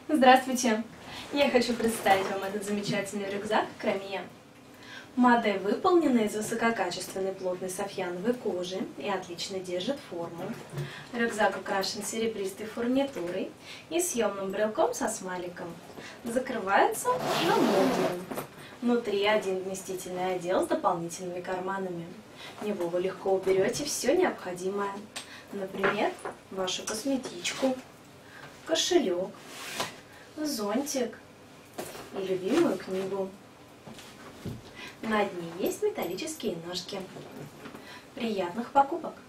Здравствуйте! Я хочу представить вам этот замечательный рюкзак Крамия. Модель выполнена из высококачественной плотной софьяновой кожи и отлично держит форму. Рюкзак украшен серебристой фурнитурой и съемным брелком со смайликом. Закрывается на молнию. Внутри один вместительный отдел с дополнительными карманами. В него вы легко уберете все необходимое. Например, вашу косметичку, кошелек, зонтик и любимую книгу. На дне есть металлические ножки. Приятных покупок!